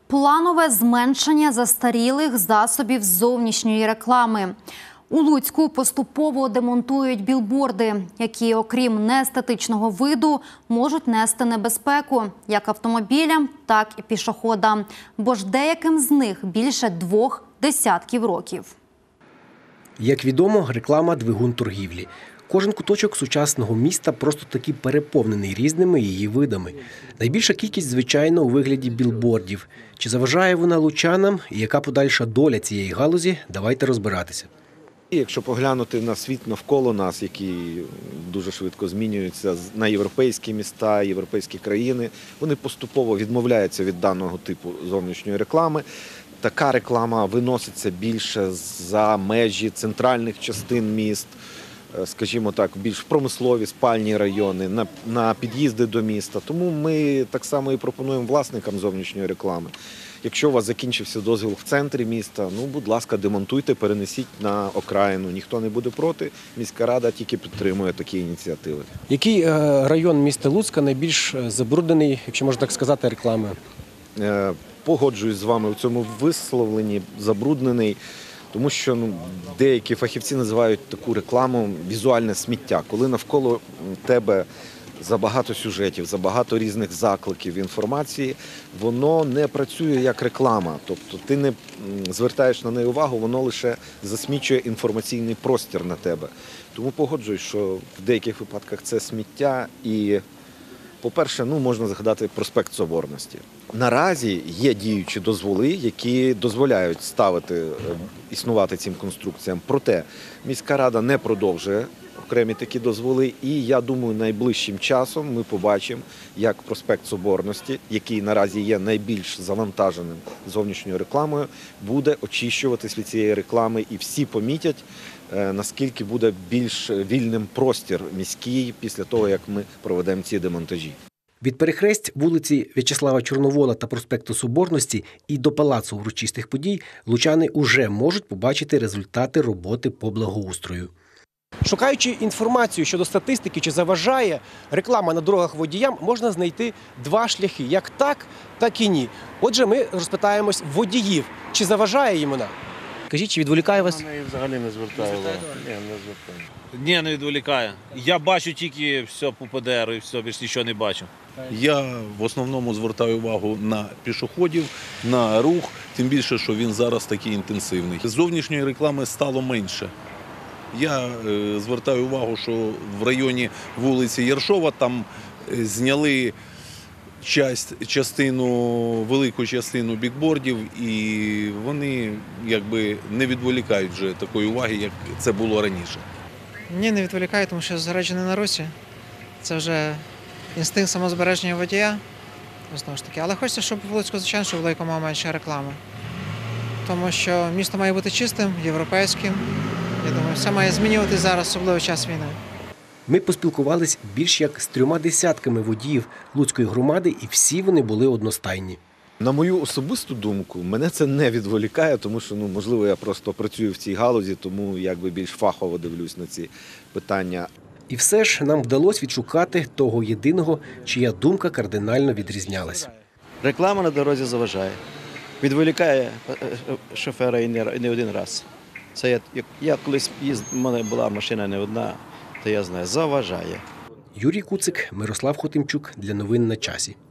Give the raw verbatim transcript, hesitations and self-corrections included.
Планове зменшення застарілих засобів зовнішньої реклами. У Луцьку поступово демонтують білборди, які, окрім неестетичного виду, можуть нести небезпеку як автомобілям, так і пішоходам. Бо ж деяким з них більше двох десятків років. Як відомо, реклама – двигун торгівлі. Кожен куточок сучасного міста просто таки переповнений різними її видами. Найбільша кількість, звичайно, у вигляді білбордів. Чи заважає вона лучанам і яка подальша доля цієї галузі – давайте розбиратися. Якщо поглянути на світ навколо нас, який дуже швидко змінюється, на європейські міста, європейські країни, вони поступово відмовляються від даного типу зовнішньої реклами. Така реклама виноситься більше за межі центральних частин міст, скажімо так, більш промислові, спальні райони, на, на під'їзди до міста. Тому ми так само і пропонуємо власникам зовнішньої реклами. Якщо у вас закінчився дозвіл в центрі міста, ну, будь ласка, демонтуйте, перенесіть на окраїну. Ніхто не буде проти, міська рада тільки підтримує такі ініціативи. Який район міста Луцька найбільш забруднений, якщо можна так сказати, рекламою? Погоджуюсь з вами у цьому висловленні, забруднений. Тому що ну, деякі фахівці називають таку рекламу візуальне сміття. Коли навколо тебе забагато сюжетів, забагато різних закликів, інформації, воно не працює як реклама. Тобто ти не звертаєш на неї увагу, воно лише засмічує інформаційний простір на тебе. Тому погоджуюсь, що в деяких випадках це сміття і, по-перше, ну, можна згадати проспект Соборності. Наразі є діючі дозволи, які дозволяють ставити, існувати цим конструкціям. Проте міська рада не продовжує окремі такі дозволи. І я думаю, найближчим часом ми побачимо, як проспект Соборності, який наразі є найбільш завантаженим зовнішньою рекламою, буде очищуватись від цієї реклами. І всі помітять, наскільки буде більш вільним простір міський після того, як ми проведемо ці демонтажі. Від перехресть вулиці В'ячеслава Чорновола та проспекту Соборності і до Палацу урочистих подій лучани уже можуть побачити результати роботи по благоустрою. Шукаючи інформацію щодо статистики, чи заважає реклама на дорогах водіям, можна знайти два шляхи – як так, так і ні. Отже, ми розпитаємось водіїв, чи заважає їм вона. Кажіть, чи відволікає вас? Я на неї взагалі не звертаю увагу. Ні, не звертаю. Ні, не відволікає. Я бачу тільки все по Пе Де Еру і все, більше нічого не бачу. Я в основному звертаю увагу на пішоходів, на рух, тим більше, що він зараз такий інтенсивний. Зовнішньої реклами стало менше. Я е, звертаю увагу, що в районі вулиці Єршова там е, зняли часть, частину, велику частину бікбордів, і вони якби не відволікають вже такої уваги, як це було раніше. Ні, не відволікає, тому що зосереджений на русі. Це вже інстинкт самозбереження водія. Знову ж таки. Але хочеться, щоб в Луцьку, звичайно, що було якомога менше реклами. Тому що місто має бути чистим, європейським. Я думаю, все має змінюватися зараз, особливо в час війни. Ми поспілкувались більш як з трьома десятками водіїв Луцької громади, і всі вони були одностайні. На мою особисту думку, мене це не відволікає, тому що, ну, можливо, я просто працюю в цій галузі, тому якби більш фахово дивлюсь на ці питання. І все ж нам вдалося відшукати того єдиного, чия думка кардинально відрізнялась. Реклама на дорозі заважає. Відволікає шофера і не один раз. Це я, я колись їзд, в мене була машина не одна, то я знаю, заважає. Юрій Куцик, Мирослав Хотимчук для новин на часі.